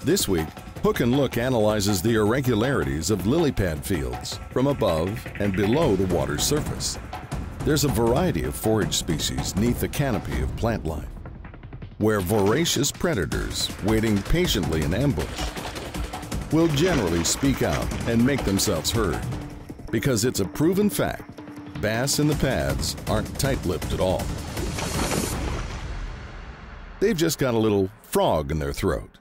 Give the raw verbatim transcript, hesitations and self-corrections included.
This week, Hook and Look analyzes the irregularities of lily pad fields from above and below the water's surface. There's a variety of forage species neath the canopy of plant life, where voracious predators, waiting patiently in ambush, will generally speak out and make themselves heard. Because it's a proven fact, bass in the pads aren't tight-lipped at all. They've just got a little frog in their throat.